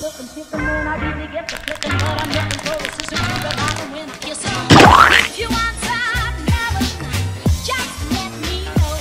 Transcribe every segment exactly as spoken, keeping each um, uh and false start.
looking, thinking, when I really get the flicking, what I'm looking for is just a groove about the wind kissing. If you want some melody, just let me know.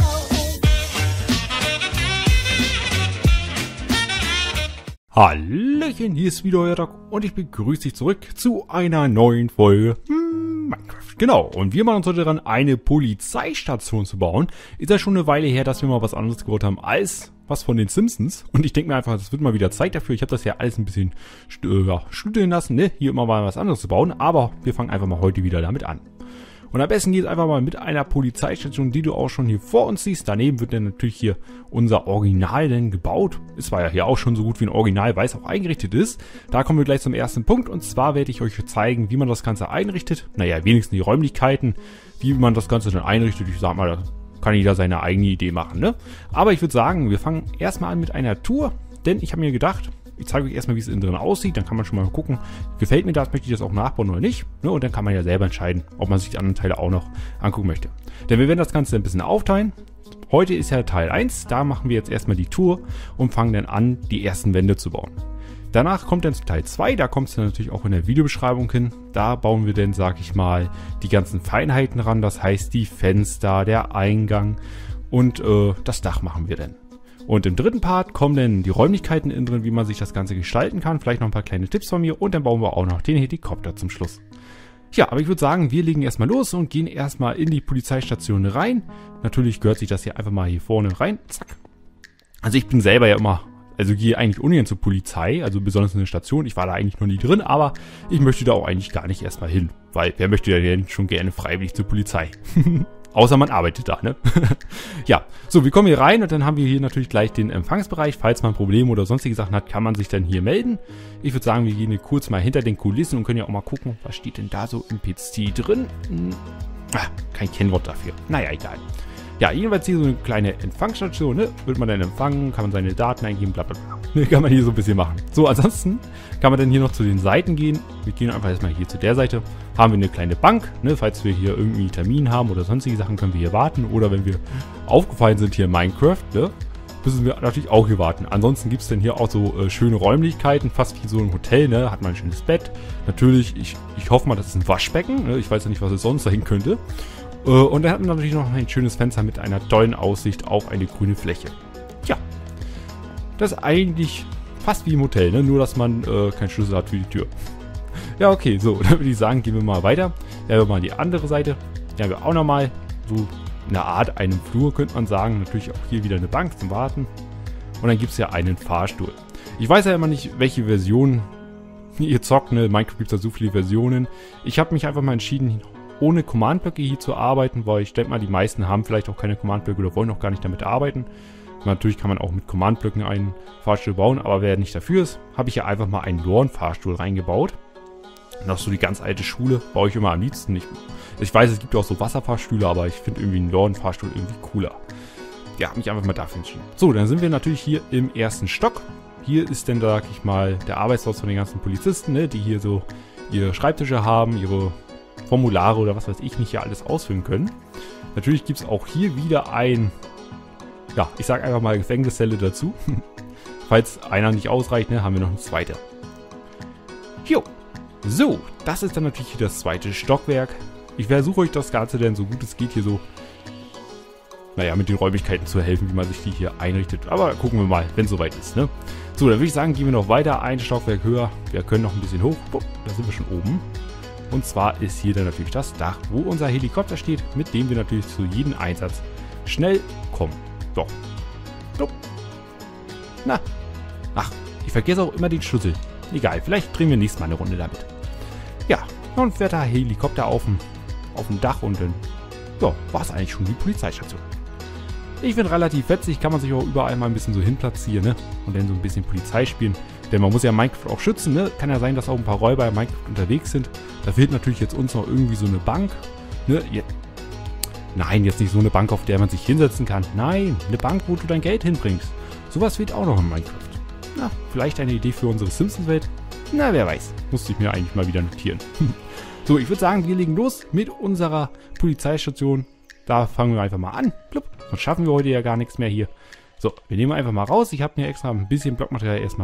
Hallöchen, hier ist wieder euer Doc und ich begrüße dich zurück zu einer neuen Folge hm, Minecraft. Genau, und wir machen uns heute daran, eine Polizeistation zu bauen. Ist ja schon eine Weile her, dass wir mal was anderes gebaut haben als was von den Simpsons. Und ich denke mir einfach, es wird mal wieder Zeit dafür. Ich habe das ja alles ein bisschen äh, ja, studieren lassen, ne? Hier immer mal was anderes zu bauen. Aber wir fangen einfach mal heute wieder damit an. Und am besten geht es einfach mal mit einer Polizeistation, die du auch schon hier vor uns siehst. Daneben wird dann natürlich hier unser Original denn gebaut. Es war ja hier auch schon so gut wie ein Original, weil es auch eingerichtet ist. Da kommen wir gleich zum ersten Punkt. Und zwar werde ich euch zeigen, wie man das Ganze einrichtet. Naja, wenigstens die Räumlichkeiten, wie man das Ganze dann einrichtet. Ich sag mal, da kann jeder seine eigene Idee machen, ne? Aber ich würde sagen, wir fangen erstmal an mit einer Tour. Denn ich habe mir gedacht, ich zeige euch erstmal, wie es innen drin aussieht. Dann kann man schon mal gucken, gefällt mir das, möchte ich das auch nachbauen oder nicht. Ne? Und dann kann man ja selber entscheiden, ob man sich die anderen Teile auch noch angucken möchte. Denn wir werden das Ganze ein bisschen aufteilen. Heute ist ja Teil eins. Da machen wir jetzt erstmal die Tour und fangen dann an, die ersten Wände zu bauen. Danach kommt dann zu Teil zwei. Da kommt es dann natürlich auch in der Videobeschreibung hin. Da bauen wir dann, sag ich mal, die ganzen Feinheiten ran. Das heißt, die Fenster, der Eingang und äh, das Dach machen wir dann. Und im dritten Part kommen dann die Räumlichkeiten innen drin, wie man sich das Ganze gestalten kann. Vielleicht noch ein paar kleine Tipps von mir. Und dann bauen wir auch noch den Helikopter zum Schluss. Ja, aber ich würde sagen, wir legen erstmal los und gehen erstmal in die Polizeistation rein. Natürlich gehört sich das hier einfach mal hier vorne rein. Zack. Also ich bin selber ja immer, also gehe eigentlich ungern zur Polizei, also besonders in der Station. Ich war da eigentlich noch nie drin, aber ich möchte da auch eigentlich gar nicht erstmal hin. Weil wer möchte denn schon gerne freiwillig zur Polizei? Außer man arbeitet da, ne? Ja, so, wir kommen hier rein und dann haben wir hier natürlich gleich den Empfangsbereich. Falls man Probleme oder sonstige Sachen hat, kann man sich dann hier melden. Ich würde sagen, wir gehen hier kurz mal hinter den Kulissen und können ja auch mal gucken, was steht denn da so im P C drin? Hm. Ah, kein Kennwort dafür. Naja, egal. Ja, jedenfalls hier so eine kleine Empfangsstation, ne? Wird man dann empfangen, kann man seine Daten eingeben, bla bla bla. Ne, kann man hier so ein bisschen machen. So, ansonsten kann man dann hier noch zu den Seiten gehen. Wir gehen einfach erstmal hier zu der Seite. Haben wir eine kleine Bank, ne? Falls wir hier irgendwie einen Termin haben oder sonstige Sachen, können wir hier warten. Oder wenn wir aufgefallen sind hier in Minecraft, ne? Müssen wir natürlich auch hier warten. Ansonsten gibt es dann hier auch so äh, schöne Räumlichkeiten, fast wie so ein Hotel, ne? Hat man ein schönes Bett. Natürlich, ich, ich hoffe mal, das ist ein Waschbecken, ne? Ich weiß ja nicht, was es sonst sein könnte. Äh, und dann hat man natürlich noch ein schönes Fenster mit einer tollen Aussicht auf eine grüne Fläche. Tja, das ist eigentlich fast wie im Hotel, ne? Nur dass man äh, keinen Schlüssel hat für die Tür. Ja, okay, so, dann würde ich sagen, gehen wir mal weiter. Da haben wir mal die andere Seite. Da haben wir auch nochmal so eine Art einen Flur, könnte man sagen. Natürlich auch hier wieder eine Bank zum Warten. Und dann gibt es ja einen Fahrstuhl. Ich weiß ja immer nicht, welche Version ihr zockt, ne? Minecraft gibt es ja so viele Versionen. Ich habe mich einfach mal entschieden, ohne Command-Blöcke hier zu arbeiten, weil ich denke mal, die meisten haben vielleicht auch keine Command-Blöcke oder wollen auch gar nicht damit arbeiten. Natürlich kann man auch mit Command-Blöcken einen Fahrstuhl bauen, aber wer nicht dafür ist, habe ich ja einfach mal einen Lorn-Fahrstuhl reingebaut. Noch so die ganz alte Schule, baue ich immer am liebsten. Ich, ich weiß, es gibt auch so Wasserfahrstühle, aber ich finde irgendwie einen Lorn-Fahrstuhl irgendwie cooler. Ja, habe mich einfach mal dafür entschieden. So, dann sind wir natürlich hier im ersten Stock. Hier ist dann, sag ich mal, der Arbeitsplatz von den ganzen Polizisten, ne, die hier so ihre Schreibtische haben, ihre Formulare oder was weiß ich nicht hier alles ausfüllen können. Natürlich gibt es auch hier wieder ein, ja, ich sage einfach mal Gefängniszelle dazu. Falls einer nicht ausreicht, ne, haben wir noch eine zweite. Jo. So, das ist dann natürlich hier das zweite Stockwerk. Ich versuche euch das Ganze dann so gut es geht hier so, naja, mit den Räumlichkeiten zu helfen, wie man sich die hier einrichtet. Aber gucken wir mal, wenn es soweit ist, ne? So, dann würde ich sagen, gehen wir noch weiter, ein Stockwerk höher. Wir können noch ein bisschen hoch. Oh, da sind wir schon oben. Und zwar ist hier dann natürlich das Dach, wo unser Helikopter steht, mit dem wir natürlich zu jedem Einsatz schnell kommen. So. So. Na. Ach, ich vergesse auch immer den Schlüssel. Egal, vielleicht drehen wir nächstes Mal eine Runde damit. Ja, und fährt der Helikopter auf dem, auf dem Dach und dann, ja, war es eigentlich schon die Polizeistation. Ich finde relativ fetzig, kann man sich auch überall mal ein bisschen so hinplatzieren, ne? Und dann so ein bisschen Polizei spielen. Denn man muss ja Minecraft auch schützen, ne? Kann ja sein, dass auch ein paar Räuber in Minecraft unterwegs sind. Da fehlt natürlich jetzt uns noch irgendwie so eine Bank, ne? Je Nein, jetzt nicht so eine Bank, auf der man sich hinsetzen kann. Nein, eine Bank, wo du dein Geld hinbringst. Sowas fehlt auch noch in Minecraft. Na, vielleicht eine Idee für unsere Simpsons-Welt? Na, wer weiß. Musste ich mir eigentlich mal wieder notieren. So, ich würde sagen, wir legen los mit unserer Polizeistation. Da fangen wir einfach mal an. Plupp. Sonst schaffen wir heute ja gar nichts mehr hier. So, wir nehmen einfach mal raus. Ich habe mir extra ein bisschen Blockmaterial erstmal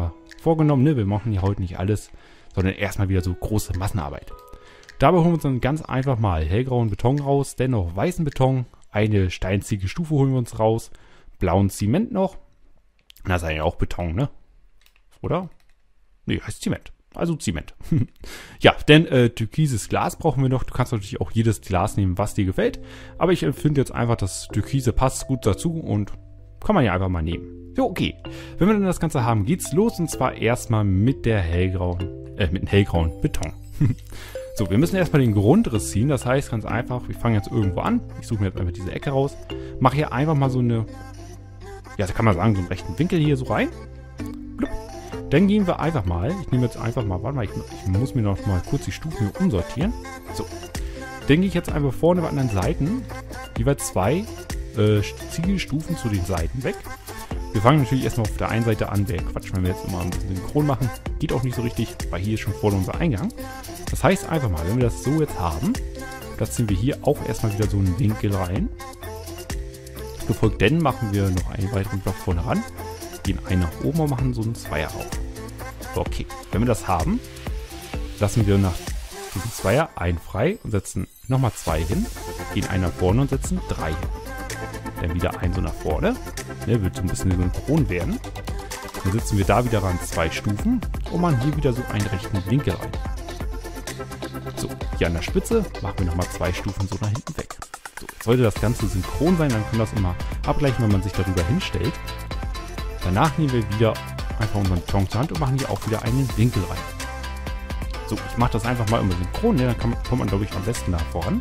vorgenommen, ne? Wir machen ja heute nicht alles, sondern erstmal wieder so große Massenarbeit. Dabei holen wir uns dann ganz einfach mal hellgrauen Beton raus, dennoch weißen Beton, eine steinzige Stufe holen wir uns raus, blauen Zement noch. Das ist eigentlich auch Beton, ne? Oder? Ne, heißt Zement. Also Zement. Ja, denn äh, türkises Glas brauchen wir noch. Du kannst natürlich auch jedes Glas nehmen, was dir gefällt. Aber ich finde jetzt einfach, das Türkise passt gut dazu und kann man ja einfach mal nehmen. So, okay. Wenn wir dann das Ganze haben, geht's los. Und zwar erstmal mit der hellgrauen, äh, mit dem hellgrauen Beton. So, wir müssen erstmal den Grundriss ziehen. Das heißt ganz einfach, wir fangen jetzt irgendwo an. Ich suche mir jetzt einfach diese Ecke raus. Mache hier einfach mal so eine, ja, da kann man sagen, so einen rechten Winkel hier so rein. Blub. Dann gehen wir einfach mal, ich nehme jetzt einfach mal, warte mal, ich, ich muss mir noch mal kurz die Stufen hier umsortieren. So, dann gehe ich jetzt einfach vorne bei anderen Seiten, jeweils zwei äh, Ziegelstufen zu den Seiten weg. Wir fangen natürlich erstmal auf der einen Seite an, wäre Quatsch, wenn wir jetzt immer ein bisschen synchron machen. Geht auch nicht so richtig, weil hier ist schon vorne unser Eingang. Das heißt einfach mal, wenn wir das so jetzt haben, platzieren wir hier auch erstmal wieder so einen Winkel rein. Gefolgt dann machen wir noch einen weiteren Block vorne ran. Gehen einen nach oben und machen so einen Zweier auf. Okay, wenn wir das haben, lassen wir nach diesem Zweier einen frei und setzen nochmal zwei hin. Gehen einen nach vorne und setzen drei hin. Dann wieder einen so nach vorne. Der wird so ein bisschen synchron werden. Dann setzen wir da wieder ran zwei Stufen und machen hier wieder so einen rechten Winkel rein. So, hier an der Spitze machen wir nochmal zwei Stufen so nach hinten weg. So, jetzt sollte das Ganze synchron sein, dann kann das immer abgleichen, wenn man sich darüber hinstellt. Danach nehmen wir wieder einfach unseren Beton zur Hand und machen hier auch wieder einen Winkel rein. So, ich mache das einfach mal immer synchron, ne? Dann kann man, kommt man, glaube ich, am besten da voran.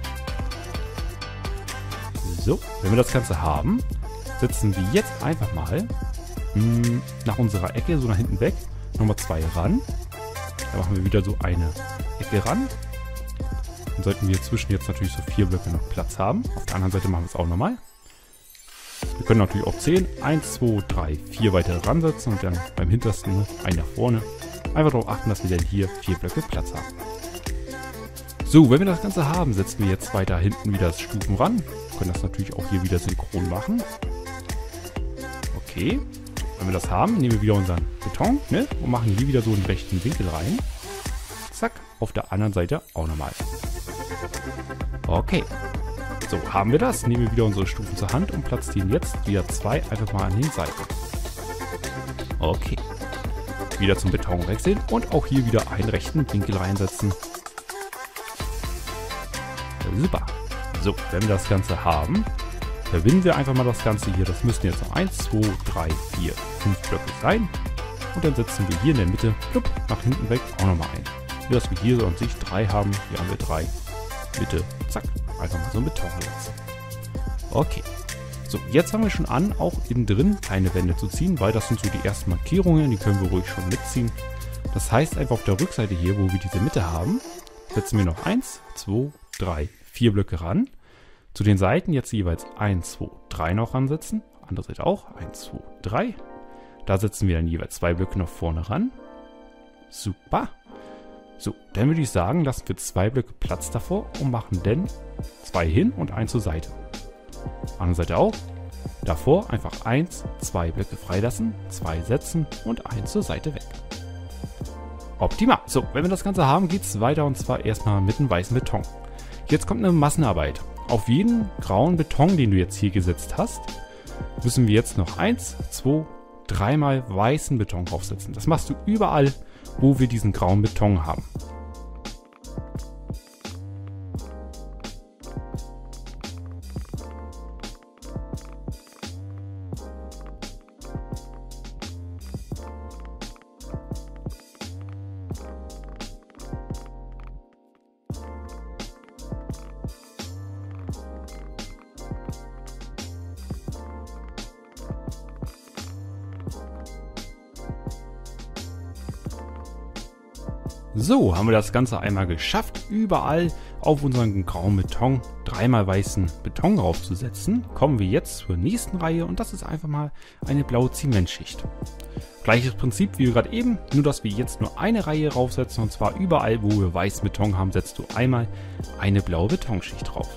So, wenn wir das Ganze haben, setzen wir jetzt einfach mal mh, nach unserer Ecke, so nach hinten weg, nochmal zwei ran. Da machen wir wieder so eine Ecke ran. Dann sollten wir zwischen jetzt natürlich so vier Blöcke noch Platz haben. Auf der anderen Seite machen wir es auch nochmal. Wir können natürlich auch zählen. eins, zwei, drei, vier weitere ransetzen und dann beim hintersten noch einen nach vorne. Einfach darauf achten, dass wir dann hier vier Blöcke Platz haben. So, wenn wir das Ganze haben, setzen wir jetzt weiter hinten wieder das Stufen ran. Wir können das natürlich auch hier wieder synchron machen. Okay. Wenn wir das haben, nehmen wir wieder unseren Beton, ne, und machen hier wieder so einen rechten Winkel rein. Zack. Auf der anderen Seite auch nochmal. Okay. So, haben wir das. Nehmen wir wieder unsere Stufen zur Hand und platzieren jetzt wieder zwei einfach mal an den Seiten. Okay. Wieder zum Beton wechseln und auch hier wieder einen rechten Winkel reinsetzen. Super. So, wenn wir das Ganze haben, verbinden wir einfach mal das Ganze hier. Das müssten jetzt noch eins, zwei, drei, vier, fünf Blöcke sein. Und dann setzen wir hier in der Mitte, plupp, nach hinten weg, auch nochmal ein. Nur, dass wir hier so an sich drei haben. Hier haben wir drei. Mitte, zack, einfach mal so ein Beton setzen. Okay. So, jetzt fangen wir schon an, auch innen drin kleine Wände zu ziehen, weil das sind so die ersten Markierungen, die können wir ruhig schon mitziehen. Das heißt einfach auf der Rückseite hier, wo wir diese Mitte haben, setzen wir noch eins, zwei, drei, vier Blöcke ran. Zu den Seiten jetzt jeweils eins, zwei, drei noch ransetzen. Andere Seite auch. eins, zwei, drei. Da setzen wir dann jeweils zwei Blöcke noch vorne ran. Super. So, dann würde ich sagen, lassen wir zwei Blöcke Platz davor und machen dann zwei hin und eins zur Seite. Andere Seite auch. Davor einfach eins, zwei Blöcke freilassen, zwei setzen und eins zur Seite weg. Optimal. So, wenn wir das Ganze haben, geht es weiter und zwar erstmal mit dem weißen Beton. Jetzt kommt eine Massenarbeit. Auf jeden grauen Beton, den du jetzt hier gesetzt hast, müssen wir jetzt noch eins, zwei, dreimal weißen Beton draufsetzen. Das machst du überall, wo wir diesen grauen Beton haben. So, haben wir das Ganze einmal geschafft, überall auf unseren grauen Beton dreimal weißen Beton draufzusetzen. Kommen wir jetzt zur nächsten Reihe und das ist einfach mal eine blaue Zementschicht. Gleiches Prinzip wie gerade eben, nur dass wir jetzt nur eine Reihe draufsetzen und zwar überall, wo wir weißen Beton haben, setzt du einmal eine blaue Betonschicht drauf.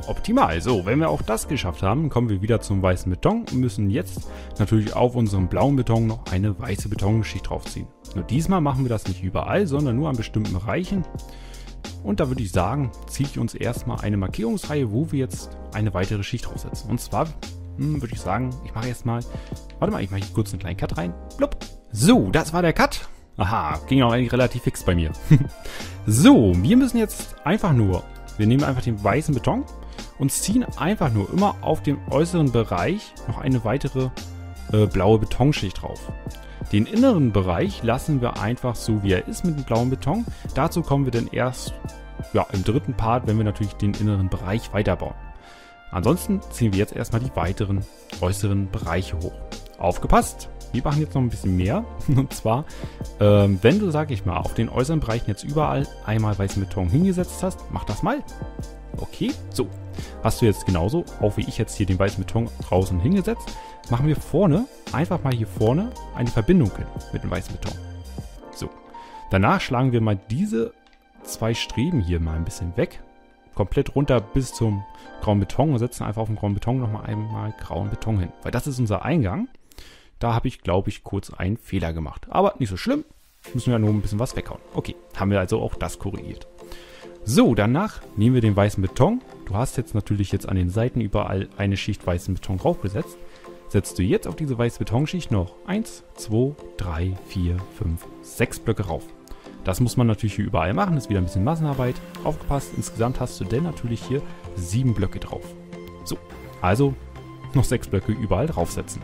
optimal. So, wenn wir auch das geschafft haben, kommen wir wieder zum weißen Beton und müssen jetzt natürlich auf unserem blauen Beton noch eine weiße Betonschicht draufziehen. Nur diesmal machen wir das nicht überall, sondern nur an bestimmten Bereichen. Und da würde ich sagen, ziehe ich uns erstmal eine Markierungsreihe, wo wir jetzt eine weitere Schicht draufsetzen. Und zwar hm, würde ich sagen, ich mache erstmal, warte mal, ich mache hier kurz einen kleinen Cut rein. Blub. So, das war der Cut. Aha, ging auch eigentlich relativ fix bei mir. So, wir müssen jetzt einfach nur, wir nehmen einfach den weißen Beton und ziehen einfach nur immer auf dem äußeren Bereich noch eine weitere äh, blaue Betonschicht drauf. Den inneren Bereich lassen wir einfach so, wie er ist mit dem blauen Beton. Dazu kommen wir dann erst ja, im dritten Part, wenn wir natürlich den inneren Bereich weiterbauen. Ansonsten ziehen wir jetzt erstmal die weiteren äußeren Bereiche hoch. Aufgepasst! Wir machen jetzt noch ein bisschen mehr. Und zwar, ähm, wenn du, sag ich mal, auf den äußeren Bereichen jetzt überall einmal weißen Beton hingesetzt hast, mach das mal. Okay, so. Hast du jetzt genauso, auch wie ich jetzt hier den weißen Beton draußen hingesetzt, machen wir vorne, einfach mal hier vorne, eine Verbindung hin mit dem weißen Beton. So. Danach schlagen wir mal diese zwei Streben hier mal ein bisschen weg. Komplett runter bis zum grauen Beton und setzen einfach auf dem grauen Beton nochmal einmal grauen Beton hin. Weil das ist unser Eingang. Da habe ich, glaube ich, kurz einen Fehler gemacht. Aber nicht so schlimm. Müssen wir nur ein bisschen was weghauen. Okay, haben wir also auch das korrigiert. So, danach nehmen wir den weißen Beton. Du hast jetzt natürlich jetzt an den Seiten überall eine Schicht weißen Beton draufgesetzt. Setzt du jetzt auf diese weiße Betonschicht noch eins, zwei, drei, vier, fünf, sechs Blöcke rauf. Das muss man natürlich hier überall machen. Das ist wieder ein bisschen Massenarbeit. Aufgepasst, insgesamt hast du denn natürlich hier sieben Blöcke drauf. So, also noch sechs Blöcke überall draufsetzen.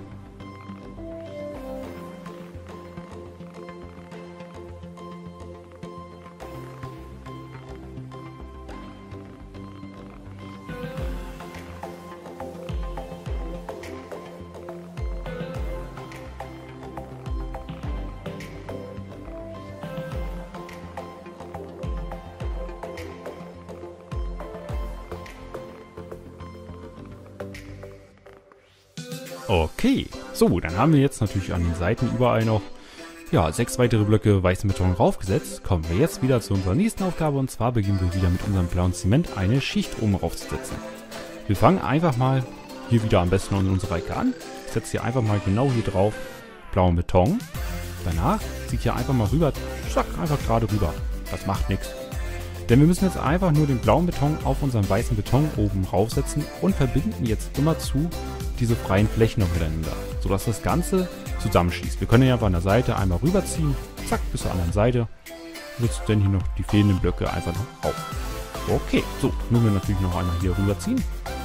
Okay, so, dann haben wir jetzt natürlich an den Seiten überall noch ja, sechs weitere Blöcke weißen Beton raufgesetzt. Kommen wir jetzt wieder zu unserer nächsten Aufgabe und zwar beginnen wir wieder mit unserem blauen Zement eine Schicht oben raufzusetzen. Wir fangen einfach mal hier wieder am besten an unserer Ecke an. Ich setze hier einfach mal genau hier drauf blauen Beton. Danach ziehe ich hier einfach mal rüber, zack, einfach gerade rüber. Das macht nichts. Denn wir müssen jetzt einfach nur den blauen Beton auf unseren weißen Beton oben raufsetzen und verbinden jetzt immer zu diese freien Flächen noch miteinander, sodass das Ganze zusammenschließt. Wir können ja von der Seite einmal rüberziehen, zack, bis zur anderen Seite. Jetzt dann hier noch die fehlenden Blöcke einfach noch auf. Okay, so, nun wir natürlich noch einmal hier rüberziehen.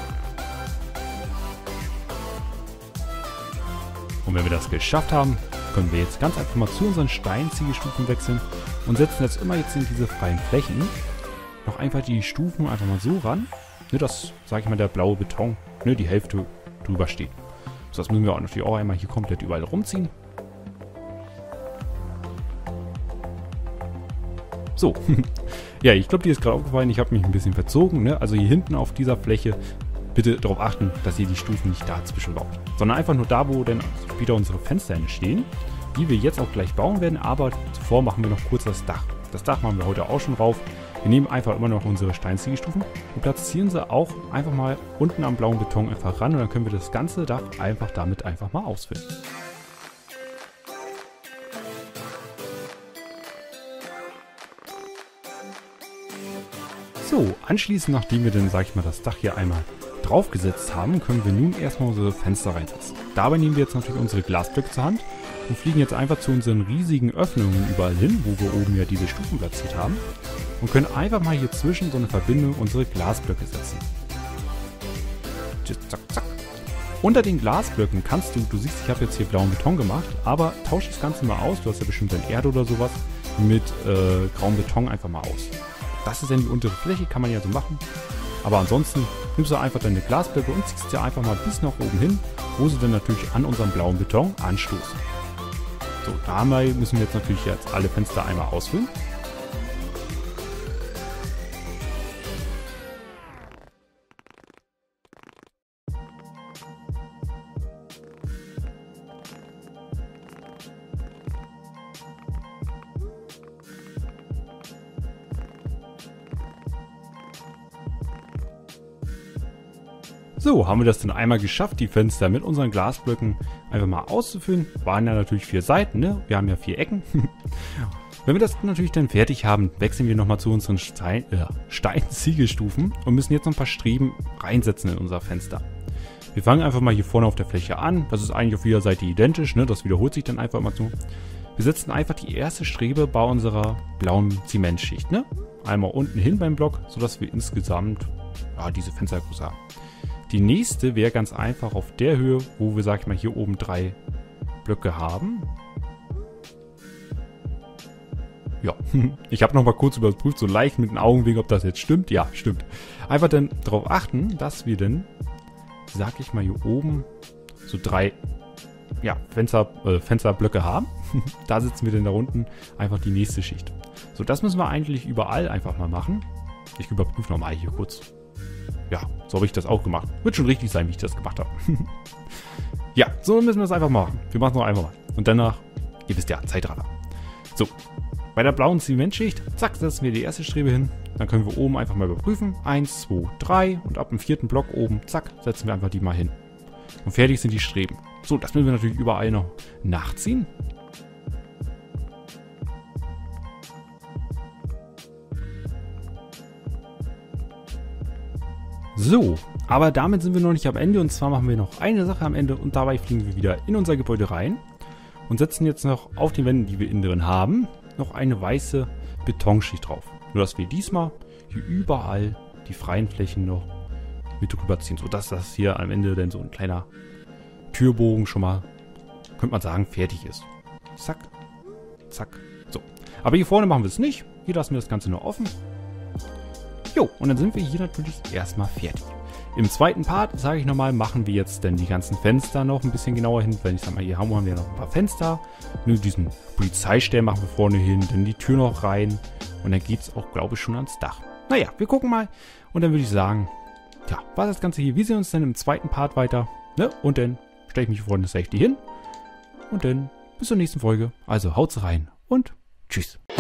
Und wenn wir das geschafft haben, können wir jetzt ganz einfach mal zu unseren Steinziegelstufen wechseln und setzen jetzt immer jetzt in diese freien Flächen noch einfach die Stufen einfach mal so ran, ne, dass, sag ich mal, der blaue Beton, ne, die Hälfte drüber steht. So, das müssen wir auch natürlich auch einmal hier komplett überall rumziehen. So, ja, ich glaube, dir ist gerade aufgefallen, ich habe mich ein bisschen verzogen, ne? Also hier hinten auf dieser Fläche bitte darauf achten, dass ihr die Stufen nicht dazwischen baut, sondern einfach nur da, wo dann später unsere Fenster entstehen, die wir jetzt auch gleich bauen werden, aber zuvor machen wir noch kurz das Dach. Das Dach machen wir heute auch schon rauf. Wir nehmen einfach immer noch unsere Steinziegelstufen und platzieren sie auch einfach mal unten am blauen Beton einfach ran und dann können wir das ganze Dach einfach damit einfach mal ausfüllen. So, anschließend, nachdem wir dann, sag ich mal, das Dach hier einmal draufgesetzt haben, können wir nun erstmal unsere Fenster reinsetzen. Dabei nehmen wir jetzt natürlich unsere Glasblöcke zur Hand und fliegen jetzt einfach zu unseren riesigen Öffnungen überall hin, wo wir oben ja diese Stufen platziert haben und können einfach mal hier zwischen so eine Verbindung unsere Glasblöcke setzen. Zack, zack. Unter den Glasblöcken kannst du, du siehst, ich habe jetzt hier blauen Beton gemacht, aber tausch das Ganze mal aus, du hast ja bestimmt dann Erde oder sowas, mit äh, grauem Beton einfach mal aus. Das ist dann die untere Fläche, kann man ja so machen. Aber ansonsten nimmst du einfach deine Glasblöcke und ziehst sie einfach mal bis nach oben hin, wo sie dann natürlich an unserem blauen Beton anstoßen. So, dabei müssen wir jetzt natürlich jetzt alle Fenster einmal ausfüllen. So, haben wir das dann einmal geschafft, die Fenster mit unseren Glasblöcken einfach mal auszufüllen. Waren ja natürlich vier Seiten, ne? Wir haben ja vier Ecken. Wenn wir das natürlich dann fertig haben, wechseln wir nochmal zu unseren Stein, äh, Stein-Ziegelstufen und müssen jetzt noch ein paar Streben reinsetzen in unser Fenster. Wir fangen einfach mal hier vorne auf der Fläche an. Das ist eigentlich auf jeder Seite identisch, ne? Das wiederholt sich dann einfach mal so. Wir setzen einfach die erste Strebe bei unserer blauen Zementschicht, ne? Einmal unten hin beim Block, sodass wir insgesamt ja, diese Fenstergröße haben. Die nächste wäre ganz einfach auf der Höhe, wo wir, sag ich mal, hier oben drei Blöcke haben. Ja, ich habe nochmal kurz überprüft, so leicht mit den Augen wegen, ob das jetzt stimmt. Ja, stimmt. Einfach dann darauf achten, dass wir dann, sag ich mal, hier oben so drei ja, Fenster, äh, Fensterblöcke haben. Da sitzen wir dann da unten einfach die nächste Schicht. So, das müssen wir eigentlich überall einfach mal machen. Ich überprüfe nochmal hier kurz. Ja, so habe ich das auch gemacht. Wird schon richtig sein, wie ich das gemacht habe. Ja, so müssen wir das einfach machen. Wir machen es noch einmal mal. Und danach, ihr wisst ja, Zeitraffer. So, bei der blauen Zementschicht, zack, setzen wir die erste Strebe hin. Dann können wir oben einfach mal überprüfen. Eins, zwei, drei und ab dem vierten Block oben, zack, setzen wir einfach die mal hin. Und fertig sind die Streben. So, das müssen wir natürlich überall noch nachziehen. So, aber damit sind wir noch nicht am Ende und zwar machen wir noch eine Sache am Ende und dabei fliegen wir wieder in unser Gebäude rein und setzen jetzt noch auf den Wänden, die wir innen drin haben, noch eine weiße Betonschicht drauf. Nur dass wir diesmal hier überall die freien Flächen noch mit rüberziehen, sodass das hier am Ende dann so ein kleiner Türbogen schon mal, könnte man sagen, fertig ist. Zack, zack, so. Aber hier vorne machen wir es nicht, hier lassen wir das Ganze nur offen. Jo, und dann sind wir hier natürlich erstmal fertig. Im zweiten Part, sage ich nochmal, machen wir jetzt dann die ganzen Fenster noch ein bisschen genauer hin. Wenn ich sag mal, hier haben wir noch ein paar Fenster. Nur diesen Polizeistern machen wir vorne hin, dann die Tür noch rein. Und dann geht es auch, glaube ich, schon ans Dach. Naja, wir gucken mal. Und dann würde ich sagen, ja, was das Ganze hier. Wir sehen uns dann im zweiten Part weiter. Ne? Und dann stelle ich mich vor das Safety hin. Und dann bis zur nächsten Folge. Also haut's rein und tschüss.